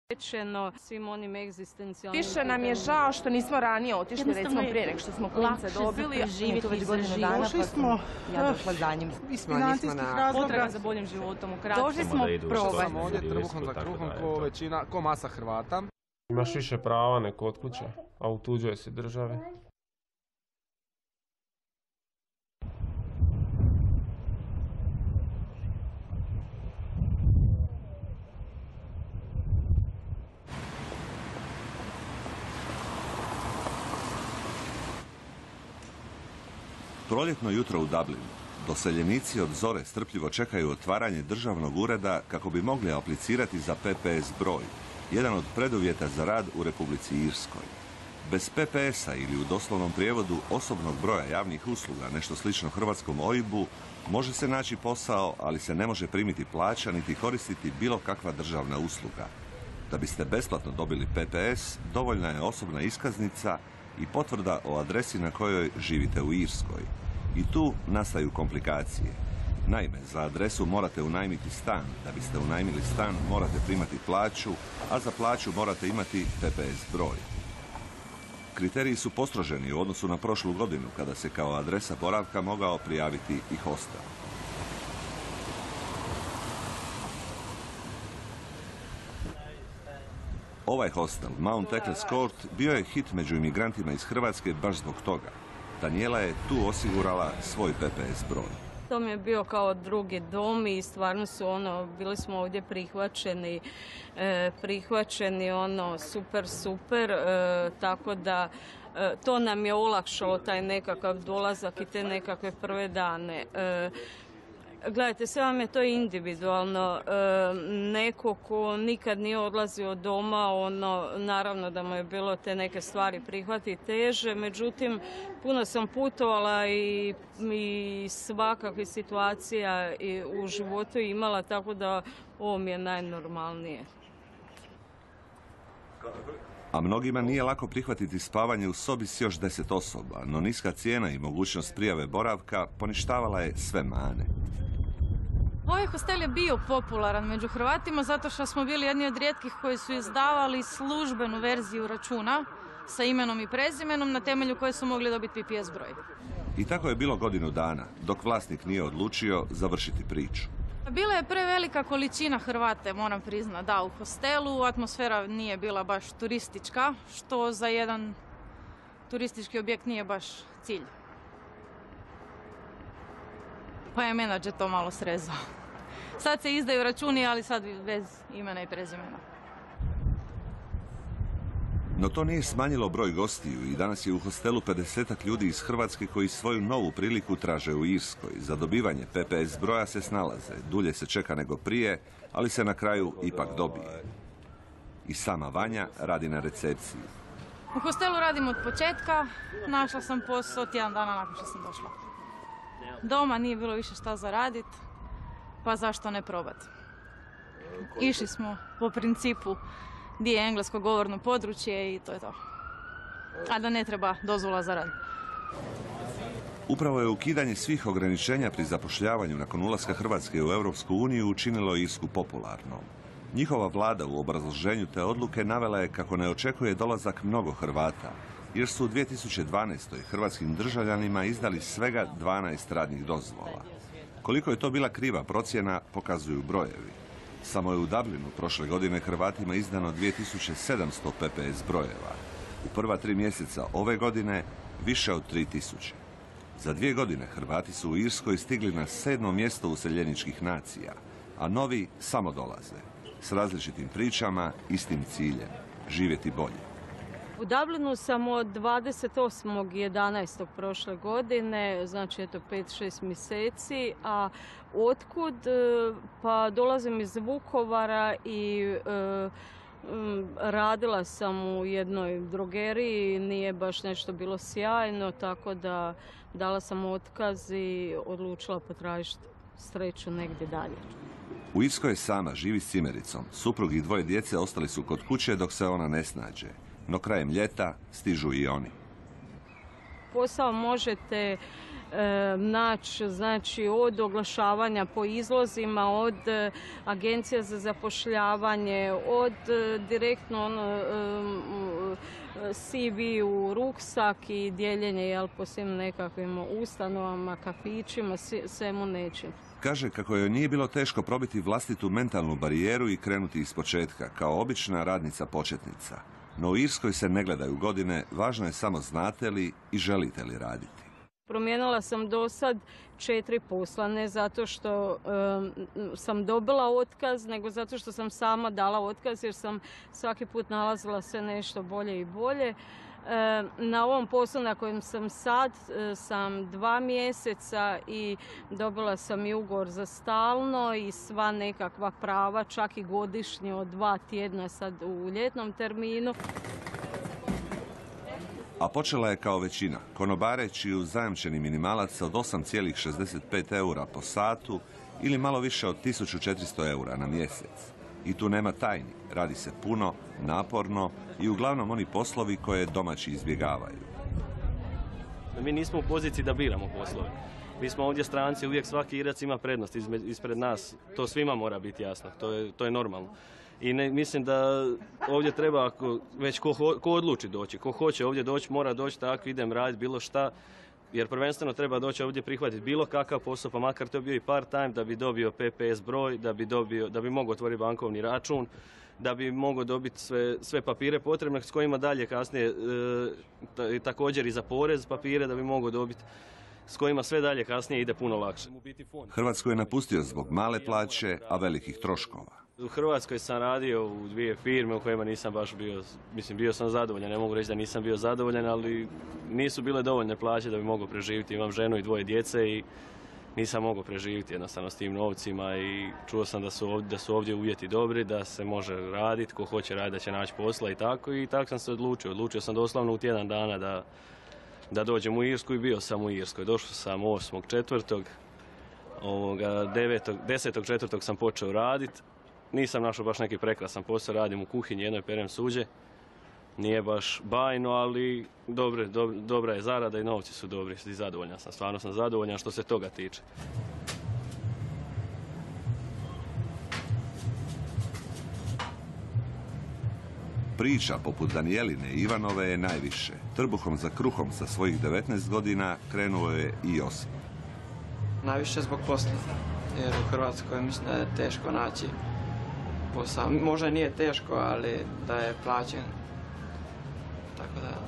svim onim egzistencijalnim... Više nam je žao što nismo ranije otišli, recimo prije nego što smo klince dobili. Živjeti već godinu dana, Došli smo ja došla za njim. iz financijskih razloga. Potreba za boljim životom u kratkom. Došli smo probati. Ovdje trbuhom za kruhom ko masa Hrvata. Imaš više prava nego kod kuće, a u tuđoj si državi. Proljetno jutro u Dublinu. Doseljenici od zore strpljivo čekaju otvaranje državnog ureda kako bi mogli aplicirati za PPS broj, jedan od preduvjeta za rad u Republici Irskoj. Bez PPS-a ili u doslovnom prijevodu osobnog broja javnih usluga, nešto slično hrvatskom OIB-u, može se naći posao, ali se ne može primiti plaća niti koristiti bilo kakva državna usluga. Da biste besplatno dobili PPS, dovoljna je osobna iskaznica i potvrda o adresi na kojoj živite u Irskoj. I tu nastaju komplikacije. Naime, za adresu morate unajmiti stan. Da biste unajmili stan, morate primati plaću, a za plaću morate imati PPS broj. Kriteriji su postroženi u odnosu na prošlu godinu, kada se kao adresa boravka mogao prijaviti i hostel. Ovaj hostel, Mount Eccles Court, bio je hit među imigrantima iz Hrvatske baš zbog toga. Danijela je tu osigurala svoj PPS broj. To mi je bio kao drugi dom i stvarno su bili smo ovdje prihvaćeni super, tako da to nam je olakšalo taj nekakav dolazak i te nekakve prve dane. Gledajte, sve vam je to individualno. Neko ko nikad nije odlazio od doma, naravno da mu je bilo te neke stvari prihvati teže, međutim, puno sam putovala i svakakvih situacija u životu imala, tako da ovo mi je najnormalnije. A mnogima nije lako prihvatiti spavanje u sobi s još 10 osoba, no niska cijena i mogućnost prijave boravka poništavala je sve mane. Ovaj hostel je bio popularan među Hrvatima zato što smo bili jedni od rijetkih koji su izdavali službenu verziju računa sa imenom i prezimenom na temelju koje su mogli dobiti PPS broj. I tako je bilo godinu dana, dok vlasnik nije odlučio završiti priču. Bila je prevelika količina Hrvate, moram priznati, da, u hostelu. Atmosfera nije bila baš turistička, što za jedan turistički objekt nije baš cilj. Pa je menadžer to malo srezao. Sad se izdaju računi, ali sad bez imena i prezimena. No to nije smanjilo broj gostiju i danas je u hostelu 50-ak ljudi iz Hrvatske koji svoju novu priliku traže u Irskoj. Za dobivanje PPS broja se snalaze, dulje se čeka nego prije, ali se na kraju ipak dobije. I sama Vanja radi na recepciji. U hostelu radim od početka, našla sam posao tjedan dana nakon što sam došla. Doma nije bilo više šta za radit, pa zašto ne probati. Išli smo po principu gdje je englesko govorno područje i to je to. A da ne treba dozvola za rad. Upravo je ukidanje svih ograničenja pri zapošljavanju nakon ulaska Hrvatske u Europsku uniju učinilo Irsku popularnom. Njihova vlada u obrazloženju te odluke navela je kako ne očekuje dolazak mnogo Hrvata, jer su u 2012. hrvatskim državljanima izdali svega 12 radnih dozvola. Koliko je to bila kriva procjena, pokazuju brojevi. Samo je u Dublinu prošle godine Hrvatima izdano 2700 PPS brojeva. U prva 3 mjeseca ove godine više od 3000. Za 2 godine Hrvati su u Irskoj stigli na 7. mjesto useljeničkih nacija, a novi samo dolaze. S različitim pričama, istim ciljem. Živjeti bolje. U Dublinu sam od 28.11. prošle godine, znači 5-6 mjeseci, a otkud? Pa dolazim iz Vukovara i radila sam u jednoj drogeriji, nije baš nešto bilo sjajno, tako da dala sam otkaz i odlučila potražiti sreću negdje dalje. U Irskoj je sama, živi s cimericom. Suprug i 2 djece ostali su kod kuće dok se ona ne snađe. No krajem ljeta stižu i oni. Posao možete naći, znači od oglašavanja po izlozima, od agencija za zapošljavanje, od direktno CV u ruksak i dijeljenje po svim nekakvim ustanovama, kafićima, svemu nečim. Kaže kako joj nije bilo teško probiti vlastitu mentalnu barijeru i krenuti ispočetka, kao obična radnica početnica. No u Irskoj se ne gledaju godine, važno je samo znate li i želite li raditi. Promijenila sam do sad 4 posla, ne zato što sam dobila otkaz, nego zato što sam sama dala otkaz jer sam svaki put nalazila sve nešto bolje i bolje. Na ovom poslu na kojem sam sad sam 2 mjeseca i dobila sam i ugovor za stalno i sva nekakva prava, čak i godišnje od 2 tjedna sad u ljetnom terminu. A počela je kao većina, konobareći uz zajamčeni minimalac od 8,65 eura po satu ili malo više od 1400 eura na mjesec. I tu nema tajni, radi se puno, naporno i uglavnom oni poslovi koje domaći izbjegavaju. Mi nismo u poziciji da biramo poslove. Mi smo ovdje stranci, uvijek svaki Irac ima prednost ispred nas. To svima mora biti jasno, to je normalno. I mislim da ovdje treba, već ko odluči doći, ko hoće ovdje doći, mora doći tako, idem raditi bilo šta. Jer prvenstveno treba doći ovdje prihvatiti bilo kakav posao, pa makar to bio i part-time, da bi dobio PPS broj, da bi mogao otvoriti bankovni račun, da bi mogao dobiti sve papire potrebne s kojima dalje kasnije, također i za porez papire, da bi mogao dobiti, s kojima sve dalje kasnije ide puno lakše. Hrvatsku je napustio zbog male plaće, a velikih troškova. U Hrvatskoj sam radio u 2 firme u kojima nisam baš bio, mislim bio sam zadovoljan, ne mogu reći da nisam bio zadovoljan, ali nisu bile dovoljne plaće da bi mogao preživjeti. Imam ženu i 2 djece i nisam mogao preživjeti jednostavno s tim novcima i čuo sam da su ovdje uvjeti dobri, da se može raditi, ko hoće raditi da će naći posla i tako sam se odlučio. Odlučio sam doslovno u tjedan dana da dođem u Irsku i bio sam u Irskoj. Došao sam 8.4. 10.4. sam počeo raditi. Nisam našao baš neki prekrasan posao, radim u kuhinji, jednoj perem suđe. Nije baš bajno, ali dobra je zarada i novci su dobri i zadovoljan sam. Stvarno sam zadovoljan što se toga tiče. Priča poput Danijeline i Ivanove je najviše. Trbuhom za kruhom sa svojih 19 godina krenuo je i Josip. Najviše zbog posla, jer u Hrvatskoj mislim da je teško naći posao. Možda nije teško, ali da je plaćen. Tako da...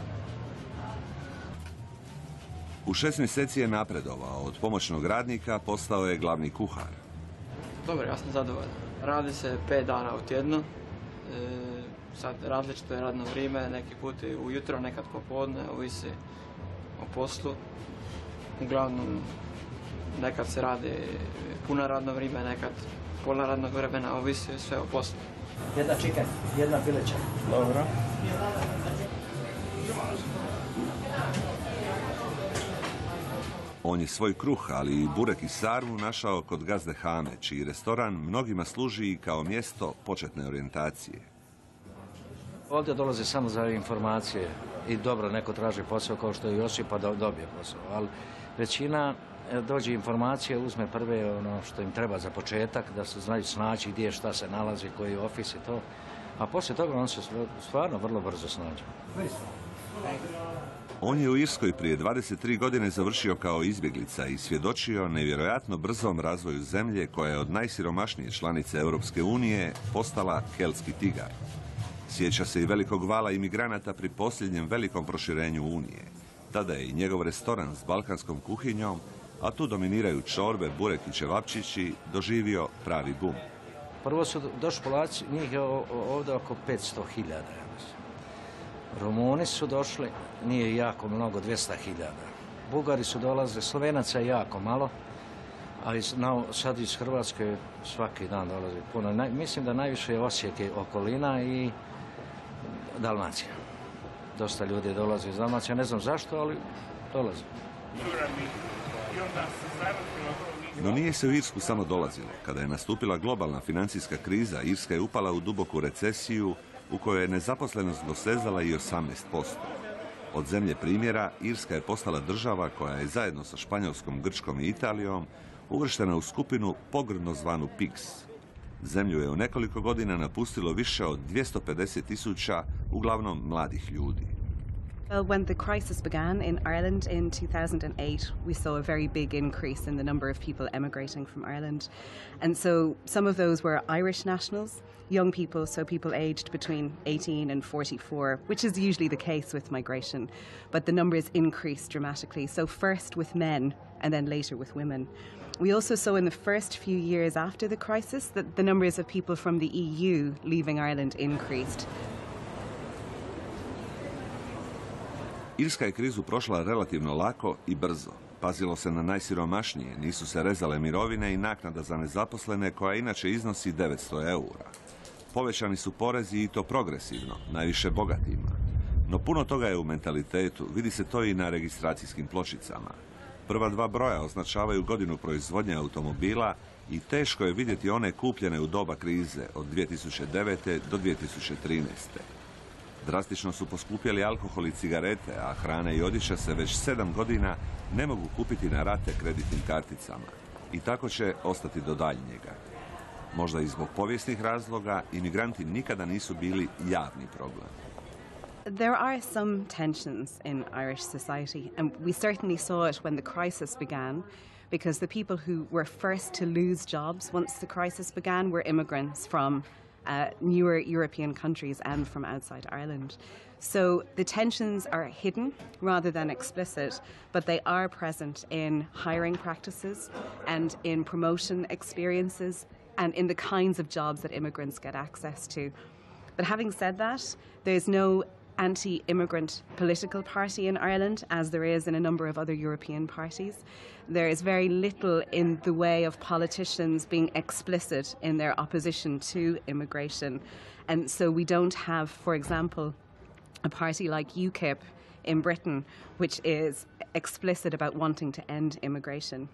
U 6 mjeseci je napredovao. Od pomoćnog radnika postao je glavni kuhar. Dobro, ja sam zadovoljan. Radi se 5 dana u tjednu. Sad različito je radno vrijeme, neki put ujutro, nekad popodne, ovisi o poslu. Uglavnom, nekad se radi puno radno vrijeme, nekad pola radnog vremena, ovisi sve o poslu. Jedna chicken, jedna pileća. Dobro. On je svoj kruh, ali i burek i sarmu našao kod gazde Hame, čiji restoran mnogima služi i kao mjesto početne orijentacije. Ovdje dolaze samo za informacije i dobro, neko traži posao kao što je Josip pa dobije posao, ali većina dođe informacije, uzme prve ono što im treba za početak, da se znaju snaći gdje šta se nalazi, koji je ofis i to, a poslije toga on se stvarno vrlo brzo snađe. On je u Irskoj prije 23 godine završio kao izbjeglica i svjedočio nevjerojatno brzom razvoju zemlje koja je od najsiromašnije članice Europske unije postala keltski tigar. Sjeća se i velikog vala imigranata pri posljednjem velikom proširenju Unije. Tada je i njegov restoran s balkanskom kuhinjom, a tu dominiraju čorbe, burek i ćevapčići, doživio pravi bum. Prvo su došli Polaci, njih je ovdje oko 500.000. Rumuni su došli, nije jako mnogo, 200.000. Bugari su dolazili, Slovenaca je jako malo, ali sad iz Hrvatske svaki dan dolazi puno. Mislim da najviše je Osijek i okolina i Dalmacija. Dosta ljudi dolazi iz Dalmacije, ne znam zašto, ali dolazi. No nije se u Irsku samo dolazilo. Kada je nastupila globalna financijska kriza, Irska je upala u duboku recesiju u kojoj je nezaposlenost dosezala i 18%. Od zemlje primjera, Irska je postala država koja je zajedno sa Španjolskom, Grčkom i Italijom uvrštena u skupinu pogrdno zvanu PIGS. Zemlju je u nekoliko godina napustilo više od 250.000, uglavnom mladih ljudi. Well, when the crisis began in Ireland in 2008, we saw a very big increase in the number of people emigrating from Ireland. And so some of those were Irish nationals, young people, so people aged between 18 and 44, which is usually the case with migration. But the numbers increased dramatically, so first with men and then later with women. We also saw in the first few years after the crisis that the numbers of people from the EU leaving Ireland increased. Irska je krizu prošla relativno lako i brzo. Pazilo se na najsiromašnije, nisu se rezale mirovine i naknada za nezaposlene koja inače iznosi 900 eura. Povećani su porezi i to progresivno, najviše bogatima. No puno toga je u mentalitetu, vidi se to i na registracijskim pločicama. Prva dva broja označavaju godinu proizvodnje automobila i teško je vidjeti one kupljene u doba krize od 2009. do 2013. Drastično su poskupjeli alkohol i cigarete, a hrana i odjeća se već 7 godina ne mogu kupiti na rate kreditnim karticama. I tako će ostati do daljnjega. Možda i zbog povijesnih razloga, imigranti nikada nisu bili javni problem. There are some tensions in Irish society, and we certainly saw it when the crisis began, because the people who were first to lose jobs once the crisis began were immigrants from newer European countries and from outside Ireland. So the tensions are hidden rather than explicit, but they are present in hiring practices and in promotion experiences and in the kinds of jobs that immigrants get access to. But having said that, there's no anti-immigrant political party in Ireland, as there is in a number of other European parties. There is very little in the way of politicians being explicit in their opposition to immigration. And so we don't have, for example, a party like UKIP in Britain, which is explicit about wanting to end immigration.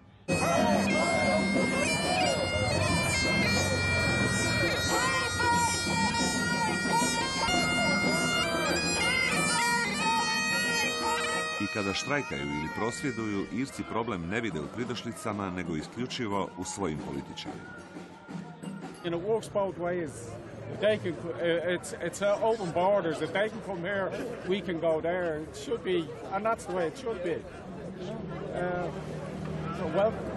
I kada štrajkaju ili prosvjeduju, Irci problem ne vide u pridošlicama, nego isključivo u svojim političarima. And it works both ways. They can, it's open borders. If they can come here, we can go there. It should be, and that's the way it should be. So welcome.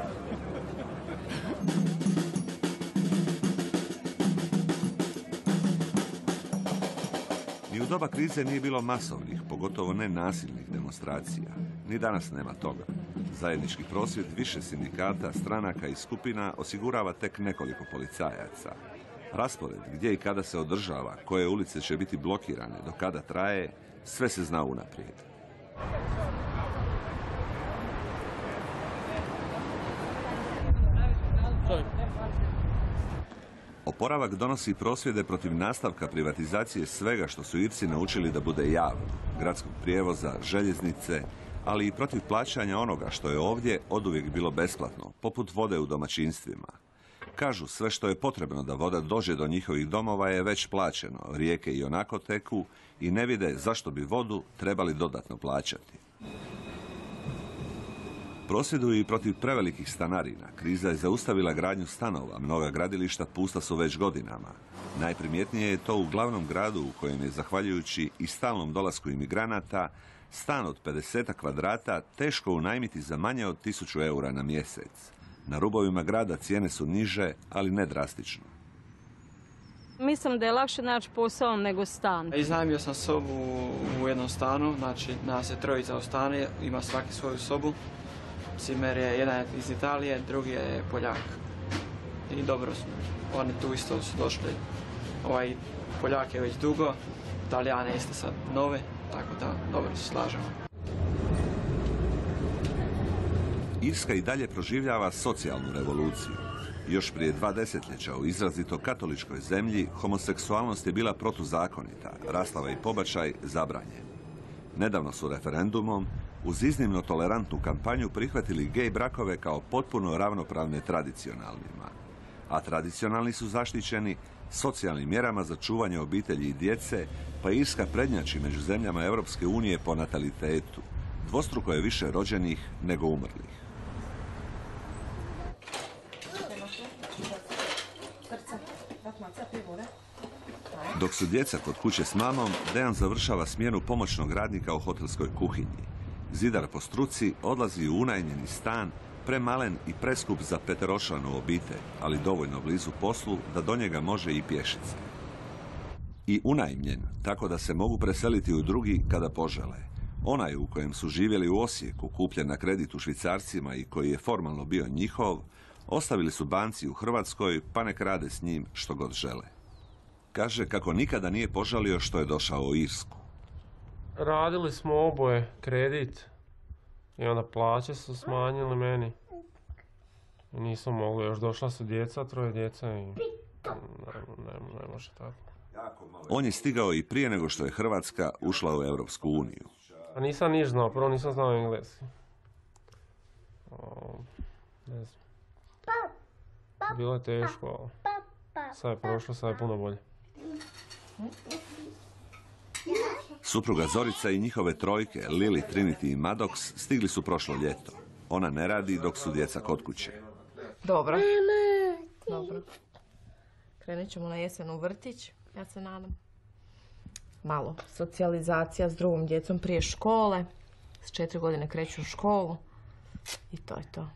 Ni u doba krize nije bilo masovnih, pogotovo ne nasilnih demonstracija. Ni danas nema toga. Zajednički prosvjed više sindikata, stranaka i skupina osigurava tek nekoliko policajaca. Raspored gdje i kada se održava, koje ulice će biti blokirane, do kada traje, sve se zna unaprijed. Oporavak donosi prosvjede protiv nastavka privatizacije svega što su Irci naučili da bude javno, gradskog prijevoza, željeznice, ali i protiv plaćanja onoga što je ovdje oduvijek bilo besplatno, poput vode u domaćinstvima. Kažu, sve što je potrebno da voda dođe do njihovih domova je već plaćeno, rijeke i onako teku i ne vide zašto bi vodu trebali dodatno plaćati. Prosvjeduju i protiv prevelikih stanarina. Kriza je zaustavila gradnju stanova, mnoga gradilišta pusta su već godinama. Najprimjetnije je to u glavnom gradu u kojem je, zahvaljujući i stalnom dolasku imigranata, stan od 50 kvadrata teško unajmiti za manje od 1000 eura na mjesec. Na rubovima grada cijene su niže, ali ne drastično. Mislim da je lakše naći posao nego stan. Iznajmio sam sobu u jednom stanu, znači nas je trojica u stanu, ima svaki svoju sobu. Cimer je, jedan je iz Italije, drugi je Poljak. I dobro su, oni tu isto su došli. Ovaj Poljak je već dugo, Italijane isto sad nove, tako da dobro se slažemo. Irska i dalje proživljava socijalnu revoluciju. Još prije 2 desetljeća u izrazito katoličkoj zemlji homoseksualnost je bila protuzakonita, rastava i pobačaj zabranjen. Nedavno su referendumom uz iznimno tolerantnu kampanju prihvatili gej brakove kao potpuno ravnopravne tradicionalnima. A tradicionalni su zaštićeni socijalnim mjerama za čuvanje obitelji i djece, pa Irska prednjači među zemljama Europske unije po natalitetu. Dvostruko je više rođenih nego umrlih. Dok su djeca kod kuće s mamom, Dejan završava smjenu pomoćnog radnika u hotelskoj kuhinji. Zidar po struci odlazi u unajmljeni stan, premalen i preskup za peteročlanu obitelj, ali dovoljno blizu poslu da do njega može i pješice. I unajmljen, tako da se mogu preseliti u drugi kada požele. Onaj u kojem su živjeli u Osijeku, kupljen na kredit u švicarcima i koji je formalno bio njihov, ostavili su banci u Hrvatskoj, pa nek rade s njim što god žele. Kaže kako nikada nije požalio što je došao u Irsku. Radili smo oboje kredit i onda plaće su smanjili meni. I nismo mogli, još došla su djeca, 3 djeca i ne može tako. On je stigao i prije nego što je Hrvatska ušla u Europsku uniju. A nisam niš znao, prvo nisam znao engleski. Ne znam. Bilo je teško, ali sad je prošlo, sad je puno bolje. Supruga Zorica i njihove trojke, Lili, Trinity i Maddox, stigli su prošlo ljeto. Ona ne radi dok su djeca kod kuće. Dobro. Dobro. Krenut ćemo na jesen u vrtić, ja se nadam. Malo socijalizacija s drugom djecom prije škole. S 4 godine kreću u školu. I to je to.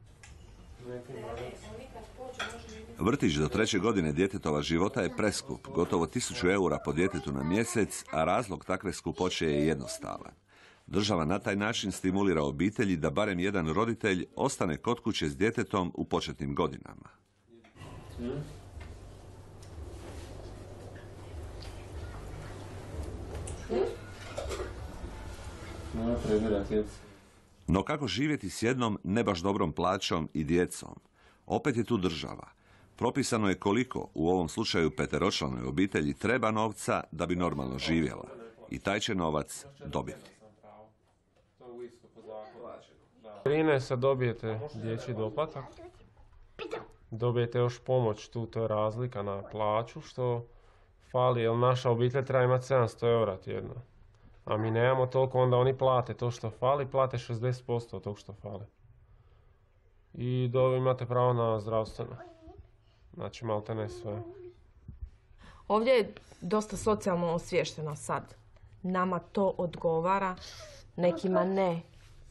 Vrtić do 3. godine djetetova života je preskup, gotovo 1000 eura po djetetu na mjesec, a razlog takve skupoće je jednostavan. Država na taj način stimulira obitelji da barem jedan roditelj ostane kod kuće s djetetom u početnim godinama. No kako živjeti s jednom ne baš dobrom plaćom i djecom? Opet je tu država. Propisano je koliko, u ovom slučaju peteročlanoj obitelji, treba novca da bi normalno živjela. I taj će novac dobiti. Prije se dobijete dječji doplatak. Dobijete još pomoć tu, to je razlika na plaću što fali, jer naša obitelj treba imati 700 eura tjedno. A mi nemamo toliko, onda oni plate to što fali, plate 60% od tog što fali. I imate pravo na zdravstveno. Znači, malte ne sve. Ovdje je dosta socijalno osviješteno sad. Nama to odgovara, nekima ne.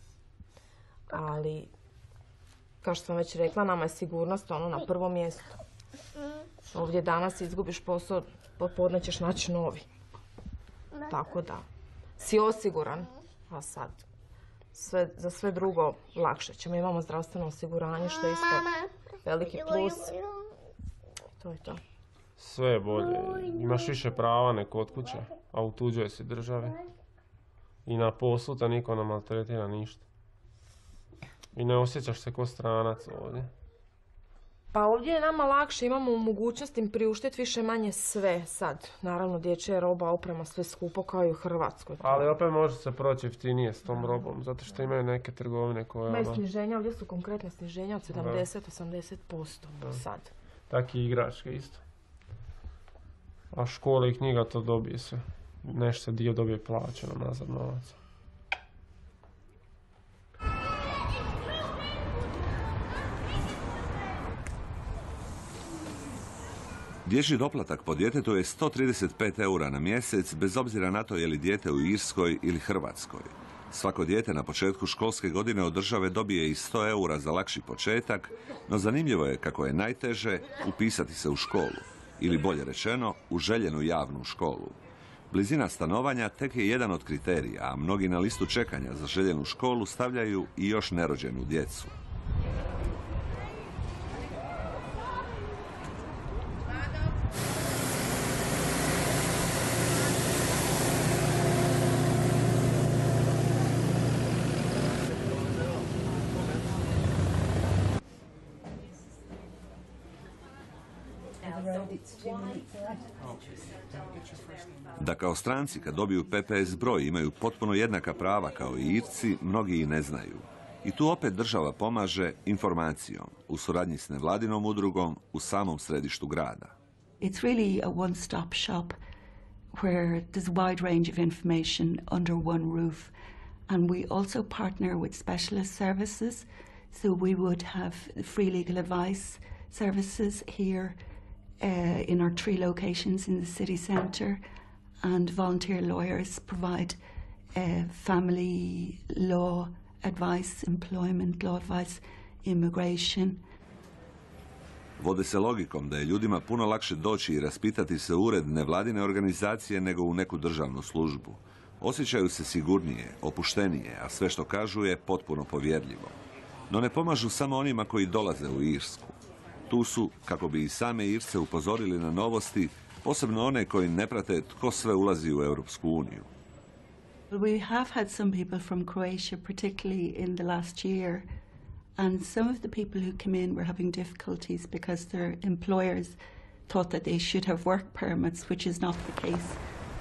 Ali, kao što sam već rekla, nama je sigurnost na prvom mjestu. Ovdje danas izgubiš posao, popodne ćeš naći novi. Tako da, si osiguran, a sad za sve drugo lakše ćemo. Imamo zdravstveno osiguranje, što je isto veliki plus. To je to. Sve je bolje. Imaš više prava nek kod kuće, a utuđuje si države. I na poslu te niko ne maltretira ništa. I ne osjećaš se ko stranac ovdje. Pa ovdje je nama lakše, imamo mogućnost im priuštiti više manje sve sad. Naravno, dječja roba, oprema, sve skupo kao i u Hrvatskoj. Ali opet može se proći jeftinije s tom robom, zato što imaju neke trgovine koje... Imaju sniženja, ovdje su konkretne sniženja od 70-80% sad. Tako i igračke isto. A škole i knjiga to dobije se. Nešto se dio dobije plaćeno nazad novac. Dječji doplatak po djetetu je 135 eura na mjesec, bez obzira na to je li dijete u Irskoj ili Hrvatskoj. Svako dijete na početku školske godine od države dobije i 100 eura za lakši početak, no zanimljivo je kako je najteže upisati se u školu, ili bolje rečeno, u željenu javnu školu. Blizina stanovanja tek je jedan od kriterija, a mnogi na listu čekanja za željenu školu stavljaju i još nerođenu djecu. Da kao stranci kad dobiju PPS broj imaju potpuno jednaka prava kao i Irci, mnogi i ne znaju. I tu opet država pomaže informacijom, u suradnji s nevladinom udrugom u samom središtu grada. It's really a one-stop shop where there's a wide range of information under one roof. And we also partner with specialist services. So we would have free legal advice services here in our 3 locations in the city centre, and volunteer lawyers provide family law advice, employment law advice, immigration. Vode se logikom da je ljudima puno lakše doći i raspitati se u ured nevladine organizacije nego u neku državnu službu. Osjećaju se sigurnije, opuštenije, a sve što kažu je potpuno povjerljivo. No ne pomažu samo onima koji dolaze u Irsku. Tu su, kako bi i same Irce upozorili na novosti, posebno one koji ne prate tko sve ulazi u Europsku uniju. We have had some people from Croatia, particularly in the last year, and some of the people who came in were having difficulties because their employers thought that they should have work permits, which is not the case.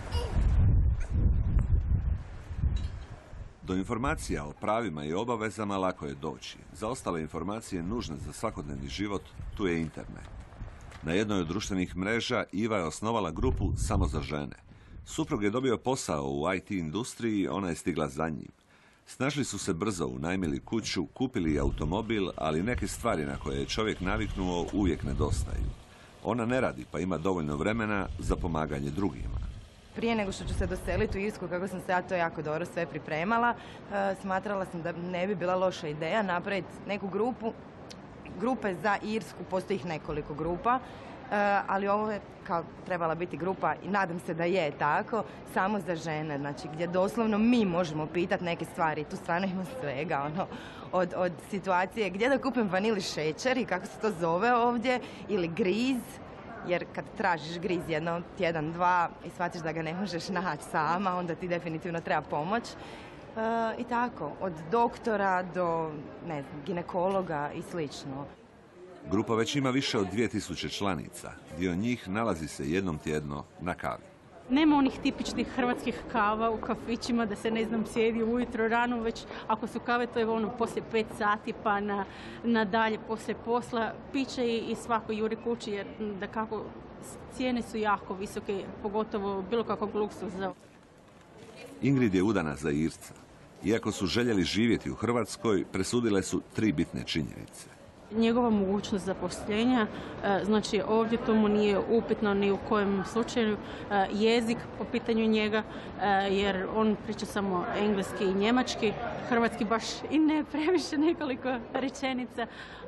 Do informacija o pravima i obavezama lako je doći. Za ostale informacije nužne za svakodnevni život tu je internet. Na jednoj od društvenih mreža Iva je osnovala grupu samo za žene. Suprug je dobio posao u IT industriji, ona je stigla za njim. Snašli su se brzo, unajmili kuću, kupili automobil, ali neke stvari na koje je čovjek naviknuo uvijek nedostaju. Ona ne radi, pa ima dovoljno vremena za pomaganje drugima. Prije nego što ću se doseliti u Irsku, kako sam se ja to jako dobro sve pripremala, smatrala sam da ne bi bila loša ideja napraviti neku grupe za Irsku, postoji ih nekoliko grupa, ali ovo je kao trebala biti grupa, i nadam se da je tako, samo za žene, znači gdje doslovno mi možemo pitati neke stvari. Tu stvarno ima svega, od situacije gdje da kupim vanili šećer i kako se to zove ovdje, ili griz, jer kad tražiš griz jedno tjedan, 2 i shvatiš da ga ne možeš naći sama, onda ti definitivno treba pomoć. I tako, od doktora do, ne znam, ginekologa i slično. Grupa već ima više od 2000 članica. Dio njih nalazi se jednom tjedno na kavi. Nema onih tipičnih hrvatskih kava u kafićima da se, ne znam, sjedi ujutro rano, već ako su kave to je ono poslije 5 sati pa na dalje poslije posla. Piće i svako juri kući jer da kako cijene su jako visoke, pogotovo bilo kakvog luksuza. Ingrid je udana za Irca. Iako su željeli živjeti u Hrvatskoj, presudile su 3 bitne činjenice. Njegova mogućnost zaposlenja, znači ovdje to mu nije upitno ni u kojem slučaju, jezik po pitanju njega, jer on priča samo engleski i njemački, hrvatski baš i ne previše, nekoliko rečenica.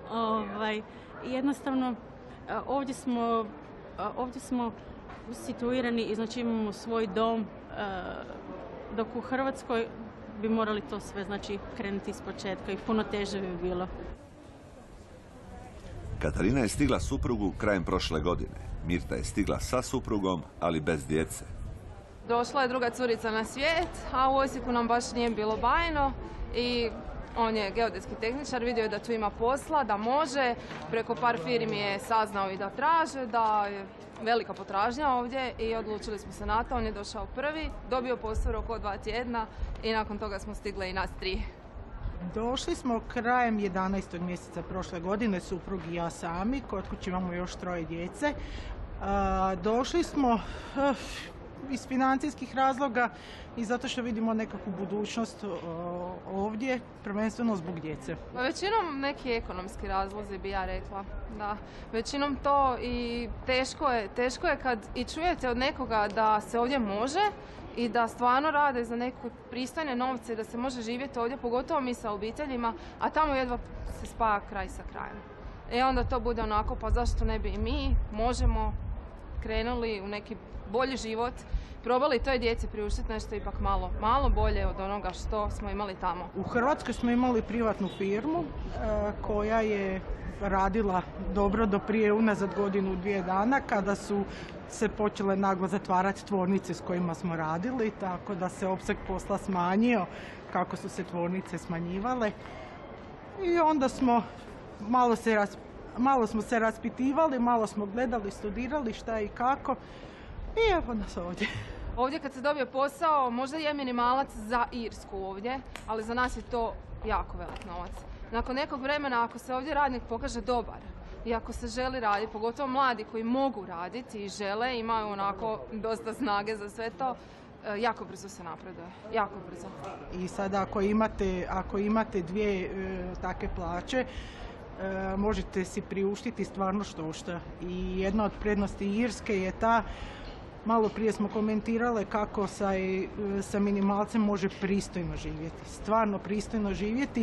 Jednostavno, ovdje smo situirani i znači imamo svoj dom, dok u Hrvatskoj bi morali to sve znači krenuti iz početka i puno teže bi bilo. Katarina je stigla suprugu krajem prošle godine. Mirta je stigla sa suprugom, ali bez djece. Došla je druga curica na svijet, a u Osijeku nam baš nije bilo bajno i on je geodetski tehničar, vidio je da tu ima posla, da može. Preko par firmi je saznao i da traže, da je velika potražnja ovdje i odlučili smo se na to. On je došao prvi, dobio posao oko 2 tjedna i nakon toga smo stigle i nas 3. Došli smo krajem 11. mjeseca prošle godine, suprug i ja sami, kod kuće imamo još 3 djece. Došli smo iz financijskih razloga i zato što vidimo nekakvu budućnost ovdje, prvenstveno zbog djece. Većinom neki ekonomski razlozi bi ja rekla, da. Većinom to i teško je kad i čujete od nekoga da se ovdje može i da stvarno rade za neke pristojne novce, da se može živjeti ovdje, pogotovo mi sa obiteljima, a tamo jedva se spaja kraj sa krajem. I onda to bude onako, pa zašto ne bi i mi možemo krenuli u neki bolji život, probali toj djeci priuštiti nešto ipak malo bolje od onoga što smo imali tamo. U Hrvatskoj smo imali privatnu firmu koja je radila dobro do prije unazad 1-2 dana kada su se počele naglo zatvarati tvornice s kojima smo radili, tako da se opseg posla smanjio kako su se tvornice smanjivale. I onda smo malo smo se raspitivali, malo smo gledali, studirali šta i kako i evo nas ovdje. Ovdje kad se dobije posao, možda je minimalac za Irsku ovdje, ali za nas je to jako velik novac. Nakon nekog vremena, ako se ovdje radnik pokaže dobar, i ako se želi raditi, pogotovo mladi koji mogu raditi i žele, imaju onako dosta snage za sve to, jako brzo se napreduje, jako brzo. I sad ako imate dvije takve plaće, možete si priuštiti stvarno štošta. I jedna od prednosti Irske je ta, malo prije smo komentirale kako sa minimalcem može pristojno živjeti, stvarno pristojno živjeti.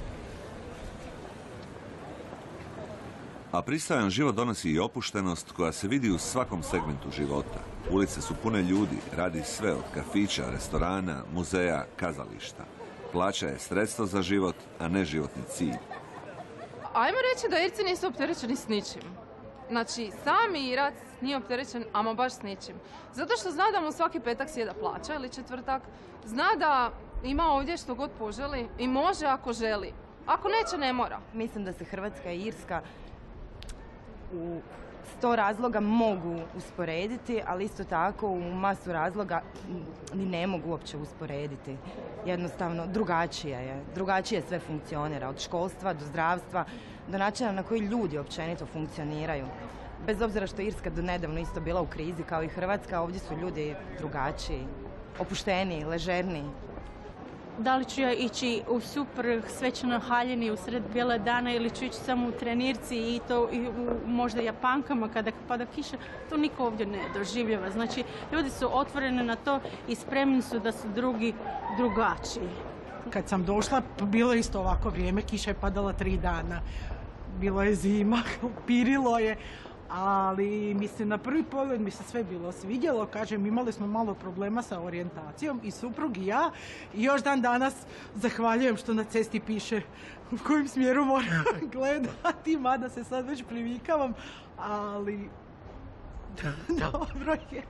A pristojan život donosi i opuštenost koja se vidi u svakom segmentu života. Ulice su pune ljudi, radi sve od kafića, restorana, muzeja, kazališta. Plaća je sredstvo za život, a ne životni cilj. Ajmo reći da Irci nisu opterećeni s ničim. Znači, sam Irac nije opterećen, ama baš s ničim. Zato što zna da mu svaki petak sjeda plaća ili četvrtak, zna da ima ovdje što god poželi i može ako želi. Ako neće, ne mora. Mislim da se Hrvatska i Irska u 100 razloga mogu usporediti, ali isto tako u masu razloga ni ne mogu uopće usporediti. Jednostavno, drugačije sve funkcionira, od školstva do zdravstva, do načina na koji ljudi općenito funkcioniraju. Bez obzira što je Irska do nedavno isto bila u krizi kao i Hrvatska, ovdje su ljudi drugačiji, opušteniji, ležerniji. Da li ću ja ići u super svečano haljeni u sred bijela dana ili ću ići samo u trenirci i to i u možda Japankama kada pada kiša, to niko ovdje ne doživljava. Znači, ljudi su otvoreni na to i spremni su da su drugi drugačiji. Kad sam došla, bilo je isto ovako vrijeme, kiša je padala 3 dana. Bilo je zima, pirilo je, ali mislim na prvi pogled mi se sve bilo svidjelo. Kažem, imali smo malo problema sa orijentacijom i suprug i ja. I još dan danas zahvaljujem što na cesti piše u kojem smjeru moram gledati, mada se sad već privikavam, ali dobro je.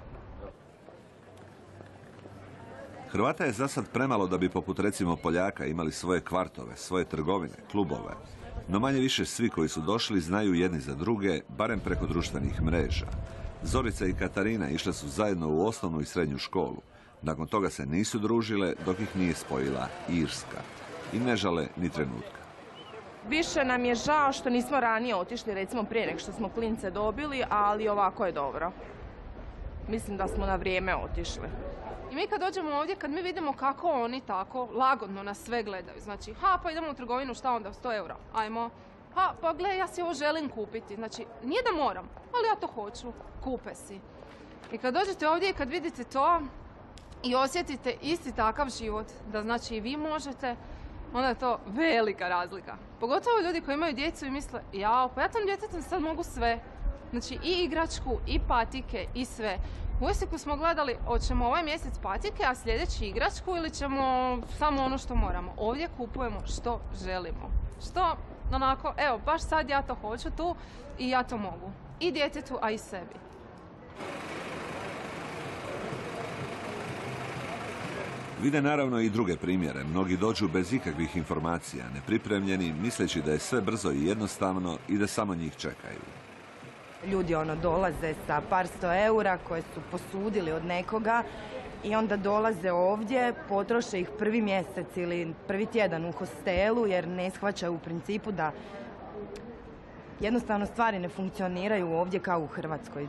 Hrvata je za sad premalo da bi poput recimo Poljaka imali svoje kvartove, svoje trgovine, klubove. No manje više svi koji su došli znaju jedni za druge, barem preko društvenih mreža. Zorica i Katarina išle su zajedno u osnovnu i srednju školu. Nakon toga se nisu družile dok ih nije spojila Irska. I ne žale ni trenutka. Više nam je žao što nismo ranije otišli, recimo prije nego što smo klince dobili, ali ovako je dobro. Mislim da smo na vrijeme otišli. I mi kad dođemo ovdje, kad mi vidimo kako oni tako lagodno nas sve gledaju, znači, pa idemo u trgovinu, šta onda, 100 eura, ajmo, pa gle, ja si ovo želim kupiti, znači, nije da moram, ali ja to hoću, kupe si. I kad dođete ovdje i kad vidite to i osjetite isti takav život, da znači i vi možete, onda je to velika razlika. Pogotovo ljudi koji imaju djecu i misle, pa ja tom djetetom sad mogu sve. Znači i igračku, i patike, i sve. U Osijeku smo gledali, hoćemo ovaj mjesec patike, a sljedeći igračku ili ćemo samo ono što moramo. Ovdje kupujemo što želimo. Što, onako, evo, baš sad ja to hoću tu i ja to mogu. I djetetu, a i sebi. Vide naravno i druge primjere. Mnogi dođu bez ikakvih informacija, nepripremljeni, misleći da je sve brzo i jednostavno i da samo njih čekaju. Ljudi dolaze sa par 100 eura koje su posudili od nekoga i onda dolaze ovdje, potroše ih prvi mjesec ili prvi tjedan u hostelu jer ne shvaćaju u principu da jednostavno stvari ne funkcioniraju ovdje kao u Hrvatskoj.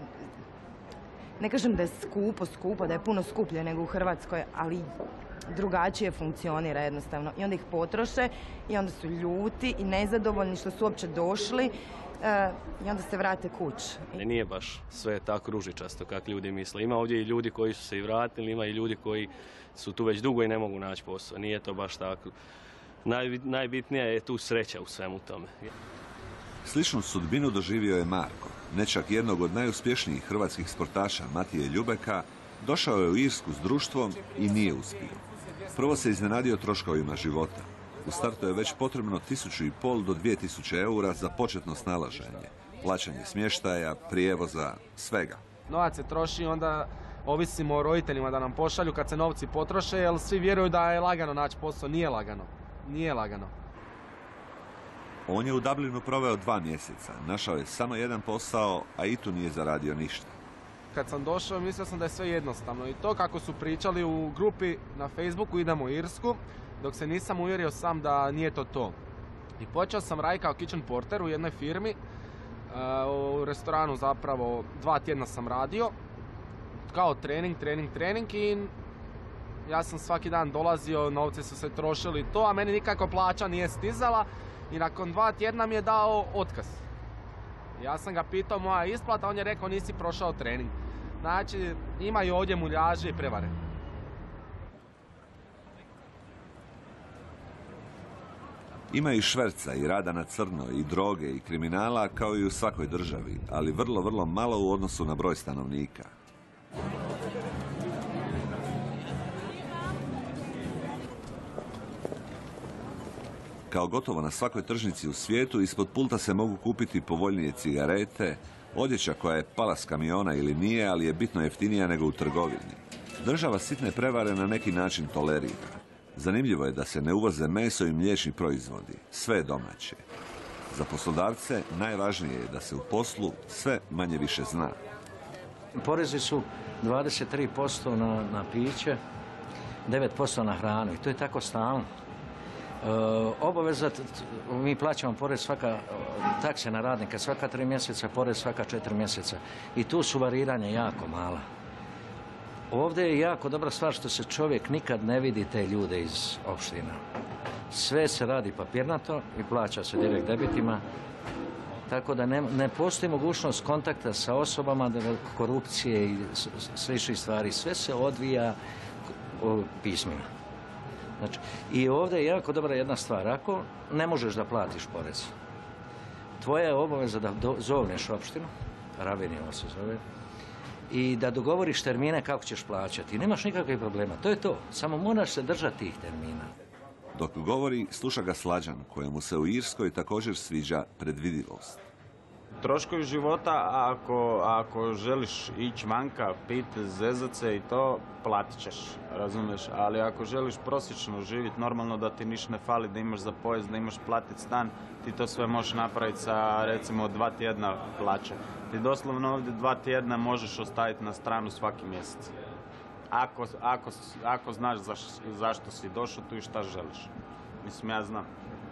Ne kažem da je skupo, da je puno skuplje nego u Hrvatskoj, ali drugačije funkcionira jednostavno. I onda ih potroše i onda su ljuti i nezadovoljni što su uopće došli. I onda se vrate kući. Nije baš sve tako ružičasto kako ljudi misle. Ima ovdje i ljudi koji su se i vratili, ima i ljudi koji su tu već dugo i ne mogu naći posao. Nije to baš tako. Najbitnija je tu sreća u svemu tome. Sličnu sudbinu doživio je Marko, nečak jednog od najuspješnijih hrvatskih sportaša Matije Ljubeka. Došao je u Irsku s društvom i nije uspio. Prvo se iznenadio troškovima života. U startu je već potrebno 1.500 do 2.000 eura za početno snalaženje. Plaćanje smještaja, prijevoza, svega. Novac se troši, onda ovisimo o roditeljima da nam pošalju kad se novci potroše, jer svi vjeruju da je lagano naći posao. Nije lagano. Nije lagano. On je u Dublinu proveo 2 mjeseca. Našao je samo jedan posao, a i tu nije zaradio ništa. Kad sam došao, mislio sam da je sve jednostavno. I to kako su pričali u grupi na Facebooku Idemo u Irsku, dok se nisam uvjerio sam da nije to. I počeo sam raditi kao kitchen porter u jednoj firmi U restoranu zapravo 2 tjedna sam radio, kao trening i ja sam svaki dan dolazio, novci su se trošili to, a meni nikako plaća nije stizala i nakon 2 tjedna mi je dao otkaz. Ja sam ga pitao moja isplata, on je rekao nisi prošao trening. Znači, ima i ovdje muljaže i prevare. Ima i šverca i rada na crno i droge i kriminala kao i u svakoj državi, ali vrlo, vrlo malo u odnosu na broj stanovnika. Kao gotovo na svakoj tržnici u svijetu, ispod pulta se mogu kupiti povoljnije cigarete, odjeća koja je pala s kamiona ili nije, ali je bitno jeftinija nego u trgovini. Država sitne prevare na neki način tolerira. Zanimljivo je da se ne uvoze meso i mliječni proizvodi, sve je domaće. Za poslodavce najvažnije je da se u poslu sve manje više zna. Porezi su 23% na piće, 9% na hranu i to je tako stalno. Obaveza, mi plaćamo porez takse na radnika svaka 3 mjeseca, porez svaka 4 mjeseca i tu su variranja jako mala. Ovdje je jako dobra stvar što se čovjek nikad ne vidi te ljude iz opština. Sve se radi papirnato i plaća se direkt debitima, tako da ne postoji mogućnost kontakta sa osobama, korupcije i sličnih stvari. Sve se odvija pismima. Znači, i ovdje je jako dobra jedna stvar. Ako ne možeš da platiš porez, tvoja je obaveza da zovneš opštinu, Ravinjevo se zove, i da dogovoriš termine kako ćeš plaćati. Nemaš nikakvih problema. To je to. Samo moraš se držati tih termina. Dok govori, sluša ga Slađan, kojemu se u Irskoj također sviđa predvidivost. Troškovi života, ako želiš ići vanka, piti, zezat se i to, platit ćeš, razumiješ? Ali ako želiš prosječno živjeti, normalno da ti niš ne fali, da imaš za pojez, da imaš platit stan, ti to sve možeš napraviti sa, recimo, 2 tjedna plaće. Ti doslovno ovdje 2 tjedna možeš ostaviti na stranu svaki mjesec. Ako znaš zašto si došao tu i šta želiš. Mislim, ja znam.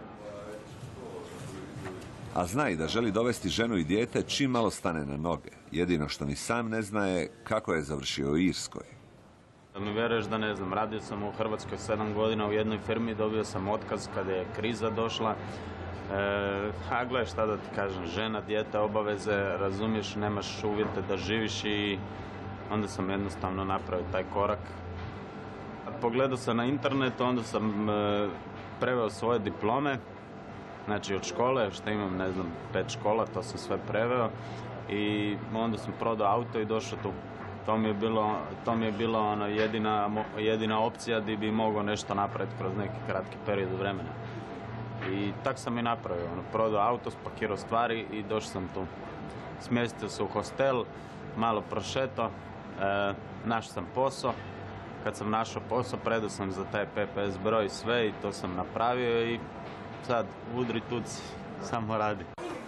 A zna i da želi dovesti ženu i dijete čim malo stane na noge. Jedino što ni sam ne zna je kako je završio u Irskoj. Da mi vjeruješ da ne znam, radio sam u Hrvatskoj 7 godina u jednoj firmi, dobio sam otkaz kada je kriza došla. A gledaj šta da ti kažem, žena, dijete, obaveze, razumiješ, nemaš uvjete da živiš i onda sam jednostavno napravio taj korak. Pogledao sam na internetu, onda sam preveo svoje diplome. Znači od škole, što imam, ne znam, 5 škola, to sam sve preveo i onda sam prodao auto i došao tu. To mi je bilo ono, jedina opcija gdje bi mogao nešto napraviti kroz neki kratki period vremena. I tak sam i napravio, prodao auto, spakirao stvari i došao sam tu. Smjestio se u hostel, malo prošetao, našao sam posao. Kad sam našao posao, predao sam za taj PPS broj sve i to sam napravio i sad udri tuci, samo radi.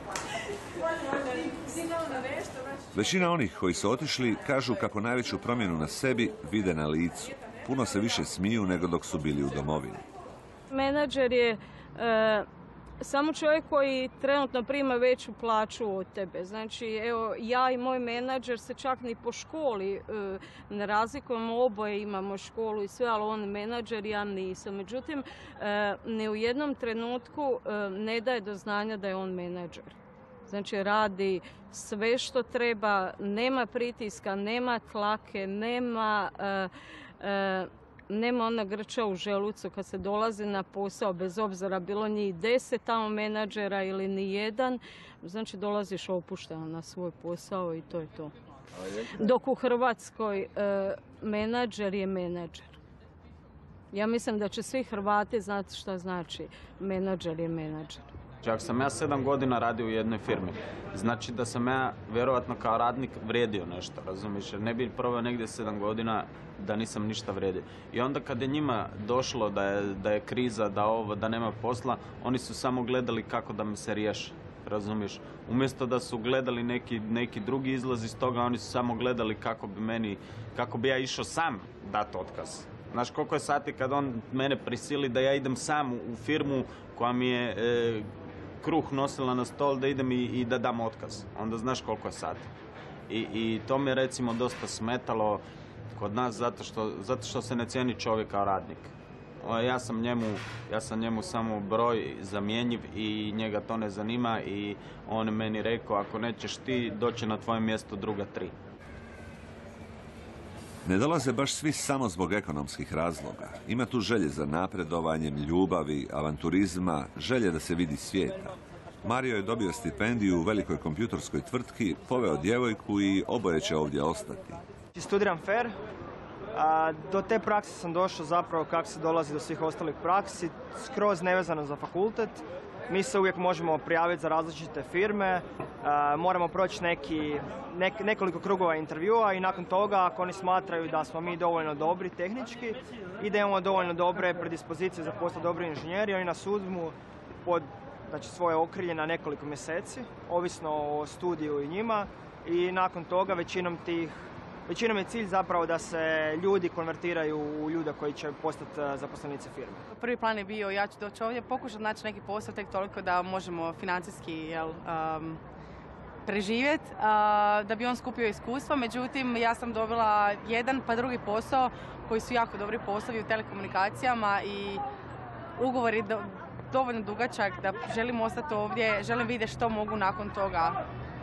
Većina onih koji su otišli kažu kako najveću promjenu na sebi vide na licu. Puno se više smiju nego dok su bili u domovini. Menadžer je samo čovjek koji trenutno prima veću plaću od tebe. Znači, evo, ja i moj menadžer se čak ni po školi ne razlikujemo, oboje imamo školu i sve, ali on menadžer, ja nisam. Međutim, ni u jednom trenutku ne daje do znanja da je on menadžer. Znači, radi sve što treba, nema pritiska, nema tlake, nema ona grča u želucu kad se dolazi na posao, bez obzira bilo njih 10 tamo menadžera ili ni jedan. Znači, dolaziš opušteno na svoj posao i to je to. Dok u Hrvatskoj menadžer je menadžer. Ja mislim da će svi Hrvati znati šta znači menadžer je menadžer. Ako sam ja 7 godina radio u jednoj firmi, znači da sam ja vjerojatno kao radnik vrijedio nešto, razumiješ? Ne bi proveo negdje 7 godina da nisam ništa vrijedio. I onda kad je njima došlo da je kriza, da nema posla, oni su samo gledali kako da mi se riješi, razumiješ? Umjesto da su gledali neki drugi izlaz iz toga, oni su samo gledali kako bi ja išao sam dati otkaz. Znaš koliko je sati kad on mene prisili da ja idem sam u firmu koja mi je kruh nosila na stol da idem i da dam otkaz. Onda znaš koliko je sati. I to mi je recimo dosta smetalo kod nas zato što se ne cijeni čovjek kao radnik. Ja sam njemu samo broj zamjenjiv i njega to ne zanima i on je meni rekao ako nećeš ti doći na tvoje mjesto druga 3. Ne dolaze baš svi samo zbog ekonomskih razloga. Ima tu želje za napredovanjem, ljubavi, avanturizma, želje da se vidi svijeta. Mario je dobio stipendiju u velikoj kompjutorskoj tvrtki, poveo djevojku i oboje će ovdje ostati. Studiram FAIR. Do te prakse sam došao zapravo kako se dolazi do svih ostalih praksi, skroz nevezano za fakultet. Mi se uvijek možemo prijaviti za različite firme, moramo proći nekoliko krugova intervjua i nakon toga ako oni smatraju da smo mi dovoljno dobri tehnički i da imamo dovoljno dobre predispozicije za postati dobri inženjeri, oni nas uzmu pod svoje okrilje na nekoliko mjeseci, ovisno o studiju i njima i nakon toga većinom je cilj zapravo da se ljudi konvertiraju u ljude koji će postati zaposlenici firme. Prvi plan je bio ja ću doći ovdje, pokušati naći neki posao tek toliko da možemo financijski preživjeti, da bi on skupio iskustva. Međutim, ja sam dobila jedan pa drugi posao koji su jako dobri poslovi u telekomunikacijama i ugovor je dovoljno dugačak da želim ostati ovdje, želim vidjeti što mogu nakon toga.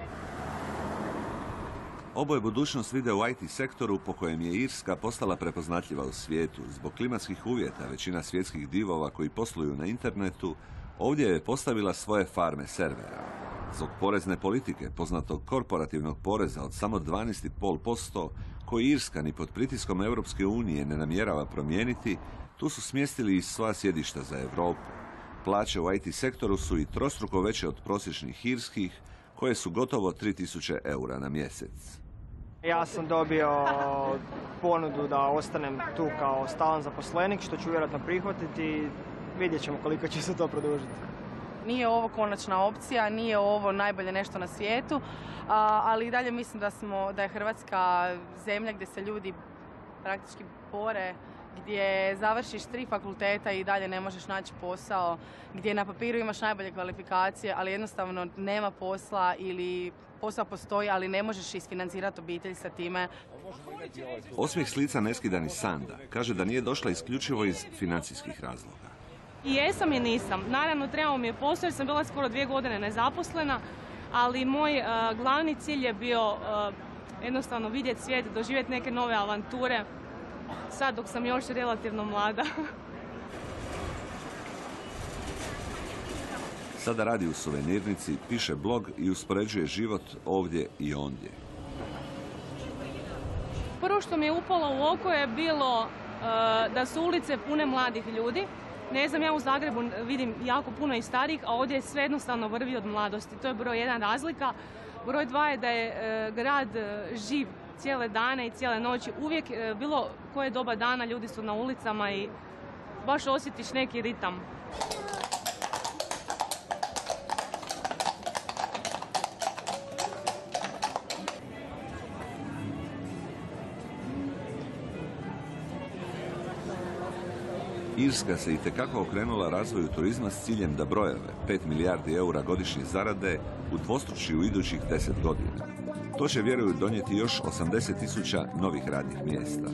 Oboje budućnost vide u IT sektoru po kojem je Irska postala prepoznatljiva u svijetu. Zbog klimatskih uvjeta većina svjetskih divova koji posluju na internetu ovdje je postavila svoje farme servera. Zbog porezne politike, poznatog korporativnog poreza od samo 12,5%, koji Irska ni pod pritiskom Europske unije ne namjerava promijeniti, tu su smjestili i sva sjedišta za Europu. Plaće u IT sektoru su i trostruko veće od prosječnih irskih, koje su gotovo 3000 eura na mjesec. Ja sam dobio ponudu da ostanem tu kao stalan zaposlenik, što ću vjerojatno prihvatiti i vidjet ćemo koliko će se to produžiti. Nije ovo konačna opcija, nije ovo najbolje nešto na svijetu, ali i dalje mislim da je Hrvatska zemlja gdje se ljudi praktički bore, gdje završiš 3 fakulteta i dalje ne možeš naći posao, gdje na papiru imaš najbolje kvalifikacije, ali jednostavno nema posla ili posao postoji, ali ne možeš isfinancirati obitelj sa time. Osmijeh s lica ne skida ni Sanda. Kaže da nije došla isključivo iz financijskih razloga. I jesam i nisam. Naravno, trebao mi je posao jer sam bila skoro 2 godine nezaposlena, ali moj glavni cilj je bio jednostavno vidjeti svijet, doživjeti neke nove avanture, sad dok sam još relativno mlada. Sada radi u suvenirnici, piše blog i uspoređuje život ovdje i ondje. Prvo što mi je upalo u oko je bilo da su ulice pune mladih ljudi. Ne znam, ja u Zagrebu vidim jako puno i starijih, a ovdje je sve jednostavno vrvi od mladosti. To je broj 1 razlika. Broj 2 je da je grad živ cijele dane i cijele noći. Uvijek bilo koje doba dana ljudi su na ulicama i baš osjetiš neki ritam. Irska se itekako okrenula razvoju turizma s ciljem da brojeve 5 milijardi eura godišnje zarade udvostruči u idućih 10 godina. To će, vjeruju, donijeti još 80.000 novih radnih mjesta.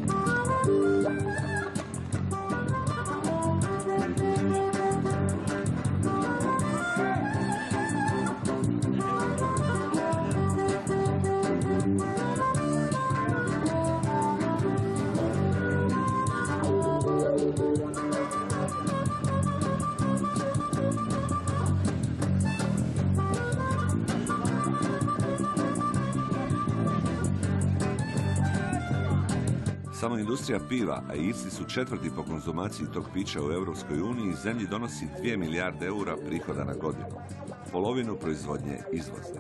Samo industrija piva, a Irci su 4. po konzumaciji tog pića u Europskoj uniji, zemlji donosi 2 milijarde eura prihoda na godinu. Polovinu proizvodnje izvoze.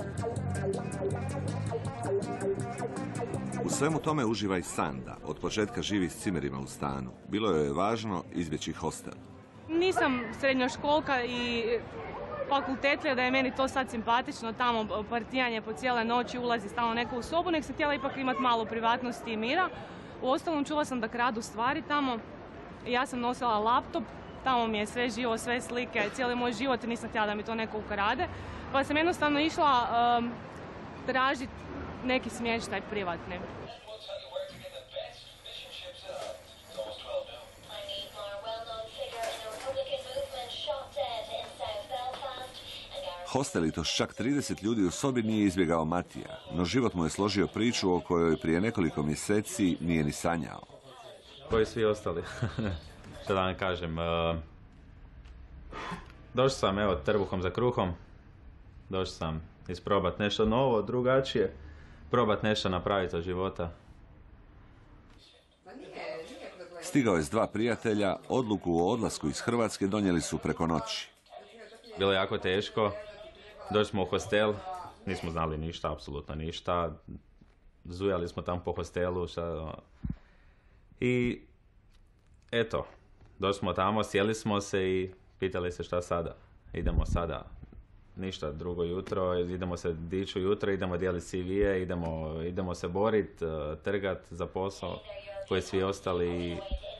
U svemu tome uživa i Sanda. Od početka živi s cimerima u stanu. Bilo joj je važno izbjeći hostel. Nisam srednjoškolka i fakultetlija da je meni to sad simpatično, tamo partijanje po cijele noći, ulazi stalno neko u sobu, nek se htjela ipak imati malo privatnosti i mira. Uostalom čula sam da kradu stvari tamo. Ja sam nosila laptop tamo mi je sve živo, sve slike, cijeli moj život nisam htjela da mi to neko ukrade. Pa sam jednostavno išla tražiti neki smještaj privatni. Hostelito s čak 30 ljudi u sobi nije izbjegao Matija, no život mu je složio priču o kojoj prije nekoliko mjeseci nije ni sanjao. Koji svi ostali? Što da vam kažem, došao sam evo trbuhom za kruhom, došao sam isprobat nešto novo, drugačije, probat nešto napraviti od života. Stigao je s dva prijatelja, odluku o odlasku iz Hrvatske donijeli su preko noći. Bilo je jako teško, došli smo u hostel, nismo znali ništa, apsolutno ništa, zujali smo tamo po hostelu i eto, došli smo tamo, sjeli smo se i pitali se šta sada. Idemo sada, ništa drugo jutro, idemo se dići ujutro, idemo dijeliti CV-e, idemo se boriti, trgati za posao koji svi ostali.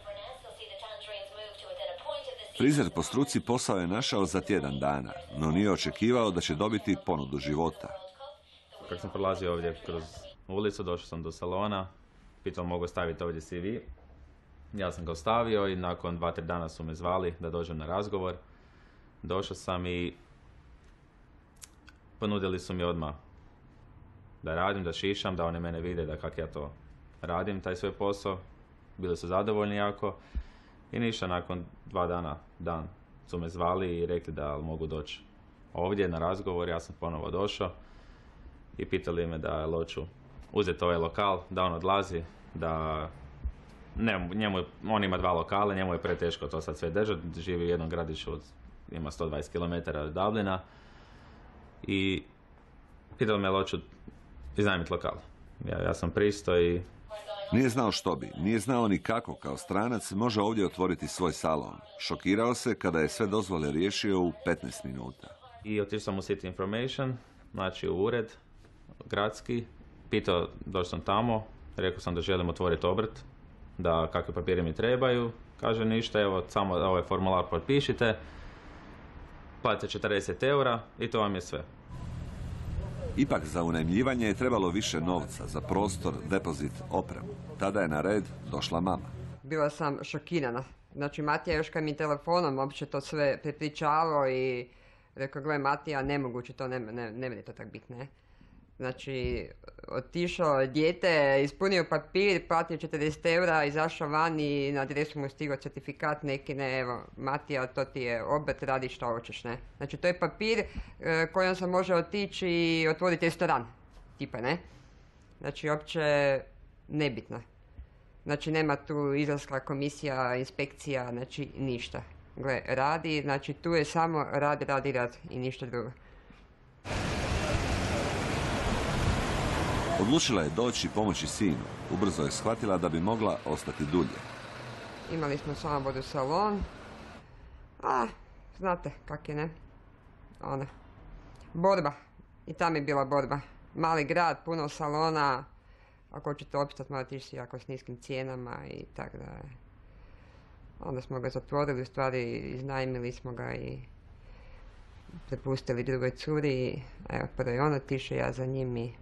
Frizer po struci posao je našao za tjedan dana, no nije očekivao da će dobiti ponudu života. Kako sam prolazio ovdje kroz ulicu, došao sam do salona, pitao mogu staviti ovdje CV. Ja sam ga ostavio i nakon 2-3 dana su me zvali da dođem na razgovor. Došao sam i ponudili su mi odmah da radim, da šišam, da oni mene vide da kako ja to radim, taj svoj posao. Bili su zadovoljni jako i ništa, nakon 2 dan su me zvali i rekli da mogu doći ovdje na razgovor. Ja sam ponovo došao i pitali me da hoću uzeti ovaj lokal, da on odlazi, da on ima 2 lokala, njemu je preteško to sad sve držati, živi u jednom gradiću, ima 120 km od Dublina i pitali me hoću iznajmiti lokal. Ja sam pristao i... Nije znao što bi, nije znao ni kako kao stranac može ovdje otvoriti svoj salon. Šokirao se kada je sve dozvole riješio u 15 minuta. I otišao sam u City Information, znači u ured gradski, pitao, došao sam tamo, rekao sam da želim otvoriti obrt, da kakve papire mi trebaju, kaže ništa, evo samo ovaj formular potpišite, platite 40 € i to vam je sve. Ipak za unajmljivanje je trebalo više novca za prostor, depozit, opremu. Tada je na red došla mama. Bila sam šokirana. Znači Matija još kad mi telefonom uopće to sve prepričavao i rekao, gle Matija, nemoguće to, ne meni to tak biti, ne. Znači, otišao dijete, ispunio papir, platio 40 €, izašao van i na adresu mu stigao certifikat neki, ne, evo, Matija, to ti je obrt, radi što hoćeš, ne. Znači, to je papir kojom se može otići i otvoriti restoran, tipa, ne. Znači, uopće nebitno. Znači, nema tu izlaska komisija, inspekcija, znači, ništa. Gle, radi, znači, tu je samo rad i ništa drugo. Odlučila je doći pomoći sinu. Ubrzo je shvatila da bi mogla ostati dulje. Imali smo samobodu salon. Znate kak je, ne? Borba. I tam je bila borba. Mali grad, puno salona. Ako hoćete opstati, morate ići jako s niskim cijenama i tako da. Onda smo ga zatvorili, u stvari iznajmili smo ga i prepustili drugoj curi. Evo, prvo je on otišao, ja za njim i...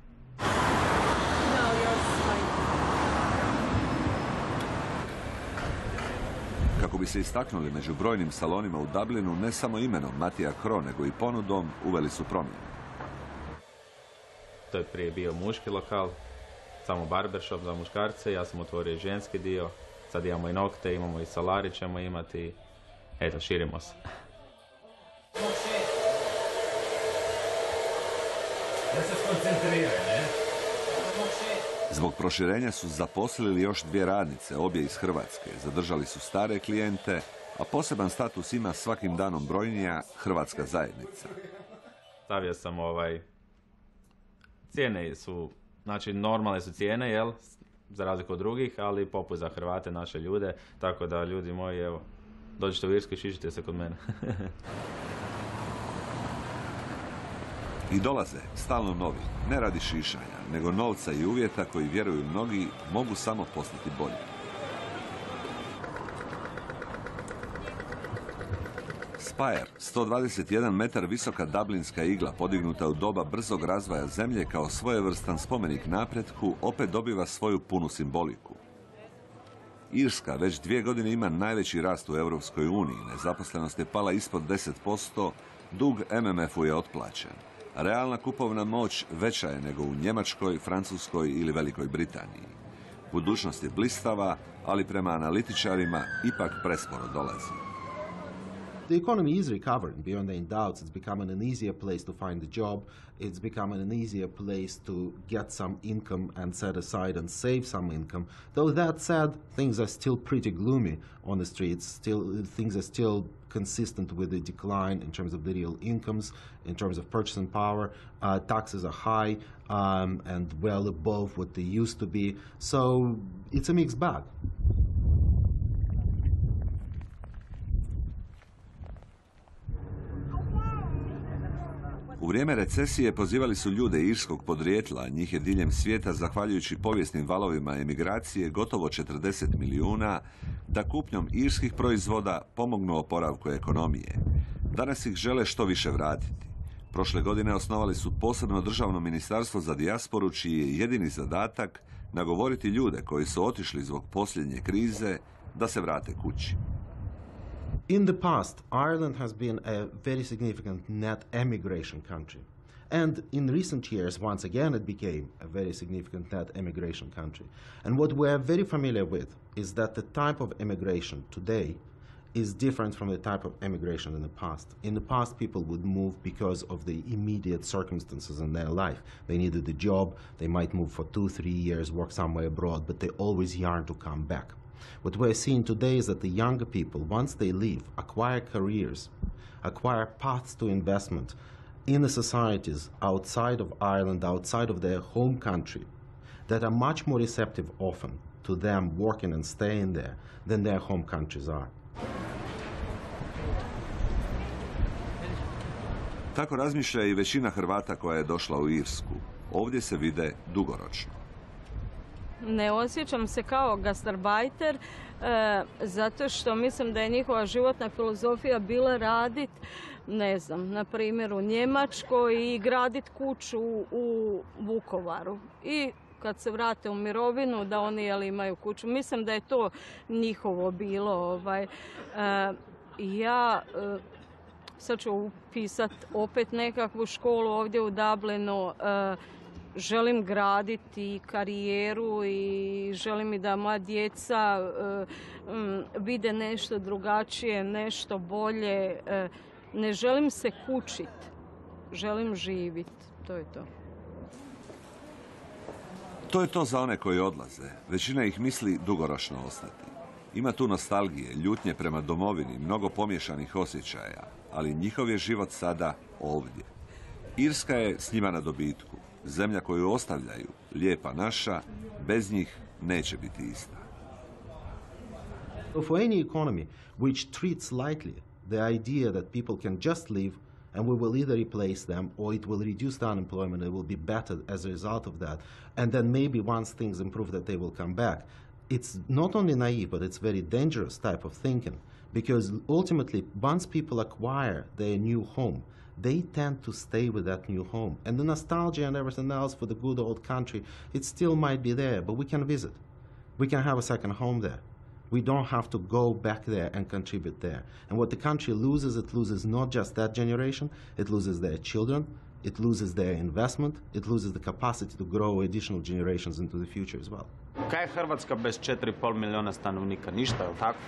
Kako bi se istaknuli među brojnim salonima u Dublinu, ne samo imenom Matija Kro, nego i ponudom, uveli su promjene. To je prije bio muški lokal, samo barbershop za muškarce, ja sam otvorio i ženski dio, sad imamo i nokte, imamo i solari ćemo imati, eto, širimo se. Da se skoncentriraj, ne? Zbog proširenja su zaposlili još 2 radnice, obje iz Hrvatske. Zadržali su stare klijente, a poseban status ima svakim danom brojnija hrvatska zajednica. Stavio sam cijene su, znači normalne su cijene, jel? Za razliku od drugih, ali popust za Hrvate, naše ljude, tako da ljudi moji, evo, dođite u Irsku i šišite se kod mene. I dolaze, stalno novi, ne radi šišanja, nego novca i uvjeta koji, vjeruju mnogi, mogu samo postati bolji. Spire, 121 metar visoka dublinska igla podignuta u doba brzog razvoja zemlje kao svojevrstan spomenik napretku, opet dobiva svoju punu simboliku. Irska već 2 godine ima najveći rast u Europskoj uniji, nezaposlenost je pala ispod 10%, dug MMF-u je otplaćen. Realna kupovna moć veća je nego u Njemačkoj, Francuskoj ili Velikoj Britaniji. Budućnost je blistava, ali prema analitičarima ipak presporo dolazi. The economy is recovering beyond any doubts. It's becoming an easier place to find a job. It's becoming an easier place to get some income and set aside and save some income. Though that said, things are still pretty gloomy on the streets. Things are still consistent with the decline in terms of the real incomes, in terms of purchasing power. Taxes are high and well above what they used to be. So it's a mixed bag. U vrijeme recesije pozivali su ljude irskog podrijetla, njih je diljem svijeta zahvaljujući povijesnim valovima emigracije gotovo 40 milijuna, da kupnjom irskih proizvoda pomognu oporavku ekonomije. Danas ih žele što više vratiti. Prošle godine osnovali su posebno državno ministarstvo za dijasporu, čiji je jedini zadatak nagovoriti ljude koji su otišli zbog posljednje krize da se vrate kući. In the past, Ireland has been a very significant net emigration country. And in recent years, once again, it became a very significant net emigration country. And what we are very familiar with is that the type of immigration today is different from the type of immigration in the past. In the past, people would move because of the immediate circumstances in their life. They needed a job, they might move for 2-3 years, work somewhere abroad, but they always yearn to come back. What we're seeing today is that the younger people, once they leave, acquire careers, acquire paths to investment in the societies outside of Ireland, outside of their home country, that are much more receptive often to them working and staying there than their home countries are. Tako razmišlja i većina Hrvata koja je došla u Irsku. Ovdje se vide dugoročno. Ne osjećam se kao gastarbajter zato što mislim da je njihova životna filozofija bila radit, ne znam, na primjer u Njemačkoj i gradit kuću u Vukovaru. I kad se vrate u mirovinu da oni imaju kuću. Mislim da je to njihovo bilo. Ja sad ću upisati opet nekakvu školu ovdje u Dublinu. Želim graditi karijeru i želim i da moja djeca vide nešto drugačije, nešto bolje. Ne želim se kućiti, želim živjeti. To je to. To je to za one koji odlaze. Većina ih misli dugoročno ostati. Ima tu nostalgije, ljutnje prema domovini, mnogo pomješanih osjećaja, ali njihov je život sada ovdje. Irska je s njima na dobitku. Zemlja koju ostavljaju, lijepa naša, bez njih neće biti ista. For any economy which treats lightly the idea that people can just leave and we will either replace them or it will reduce the unemployment, it will be better as a result of that, and then maybe once things improve that they will come back. It's not only naive, but it's very dangerous type of thinking, because ultimately once people acquire their new home, they tend to stay with that new home. And the nostalgia and everything else for the good old country, it still might be there, but we can visit. We can have a second home there. We don't have to go back there and contribute there. And what the country loses, it loses not just that generation, it loses their children, it loses their investment, it loses the capacity to grow additional generations into the future as well. Kaj je Hrvatska bez 4,5 milijuna stanovnika? Ništa, je li tako?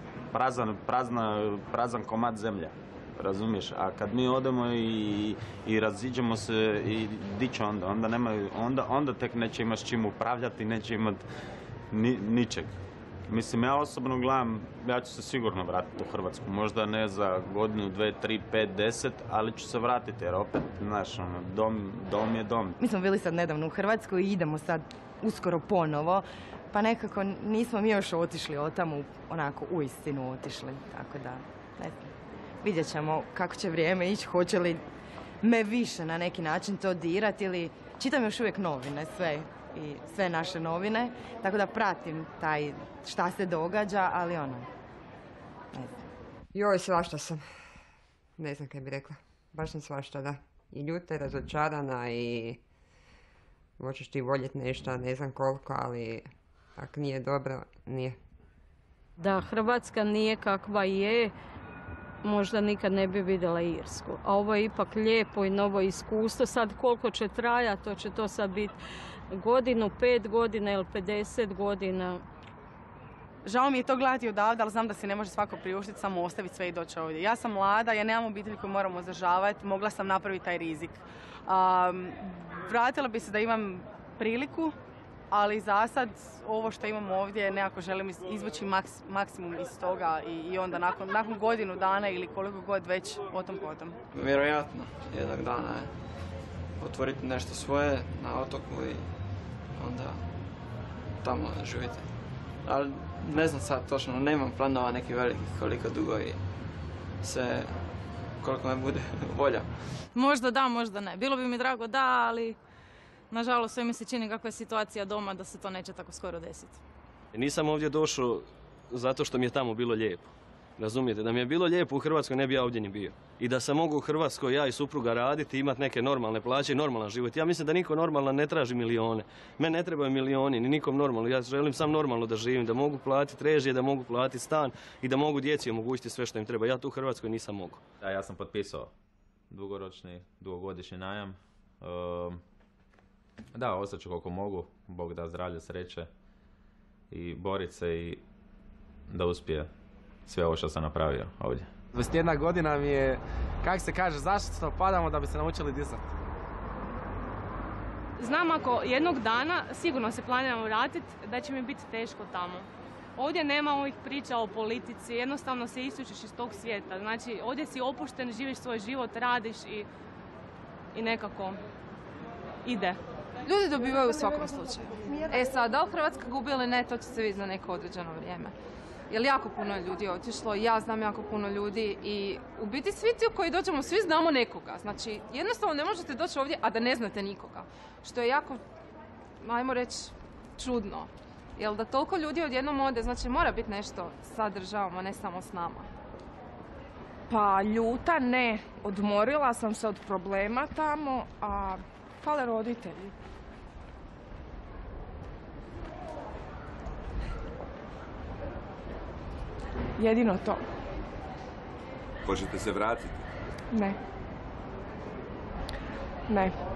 Prazan komad zemlja. Razumiješ? A kad mi odemo i raziđemo se i di će onda tek neće imati s čim upravljati, neće imati ničeg. Mislim, ja osobno gledam, ja ću se sigurno vratiti u Hrvatsku. Možda ne za godinu, 2, 3, 5, 10, ali ću se vratiti jer opet, znaš, dom je dom. Mi smo bili sad nedavno u Hrvatskoj i idemo sad uskoro ponovo, pa nekako nismo mi još otišli od tamo, onako uistinu otišli, tako da, ne znam. Vidjet ćemo kako će vrijeme ići, hoće li me više na neki način to dirati ili čitam još uvijek novine, sve naše novine, tako da pratim šta se događa, ali ne znam. Joj, svašta sam. ne znam kaj bi rekla, baš sam svašta, da. I ljuta, razočarana i hoćeš ti voljeti nešto, ne znam koliko, ali ako nije dobro, nije. Da Hrvatska nije kakva je, možda nikad ne bi vidjela Irsku. A ovo je ipak lijepo i novo iskustvo. Sad koliko će trajati, će to sad biti godinu, 5 godina ili 50 godina. Žao mi je to gledati odavde, ali znam da se ne može svako priuštiti, samo ostaviti sve i doći ovdje. Ja sam mlada, ja nemam obitelj koju moram uzdržavati, mogla sam napraviti taj rizik. Vratila bi se da imam priliku, ali za sad ovo što imam ovdje nekako želim izvući maksimum iz toga i onda nakon godinu dana ili koliko god već o tom potom. Vjerojatno jednog dana je otvoriti nešto svoje na otoku i onda tamo živjeti. Ali ne znam sad točno, nemam planova neki veliki koliko dugo i koliko me bude volja. Možda da, možda ne. Bilo bi mi drago da, ali nažalost sve mi se čini kakva je situacija doma da se to neće tako skoro desiti. Nisam ovdje došao zato što mi je tamo bilo lijepo. Razumijete, da mi je bilo lijepo u Hrvatskoj ne bi ja ovdje ni bio. I da sam mogu u Hrvatskoj ja i supruga raditi i imati neke normalne plaće i normalan život. Ja mislim da niko normalan ne traži milijone. Mene ne trebaju milijoni, ni nikom normalno. Ja želim sam normalno da živim, da mogu platiti režije, da mogu platiti stan i da mogu djeci omogućiti sve što im treba. Ja tu u Hrvatskoj nisam mogu. Da, ja sam potpisao dugogodišnji najam. Da, ostat ću koliko mogu, Bog da zdravlje, sreće i borit se i da uspije sve ovo što sam napravio ovdje. 21 godina mi je, kako se kaže, zašto padamo da bi se naučili disati? Znam ako jednog dana, sigurno se planiram vratiti, da će mi biti teško tamo. Ovdje nema ovih priča o politici, jednostavno se isključiš iz tog svijeta. Znači, ovdje si opušten, živiš svoj život, radiš i nekako ide. Ljudi dobivaju u svakom slučaju. Sad, da li Hrvatska gubi ili ne, to će se vidjeti za neko određeno vrijeme. Jer jako puno ljudi je otišlo, ja znam jako puno ljudi i u biti svi ti koji dođemo, svi znamo nekoga. Znači, jednostavno ne možete doći ovdje, a da ne znate nikoga. Što je jako, ajmo reći, čudno. Jer da toliko ljudi odjednom ode, znači mora biti nešto sa državom, a ne samo s nama. Pa ljuta ne, odmorila sam se od problema tamo, a fale roditelji. Jedino to. Hoćete se vratiti? Ne. Ne.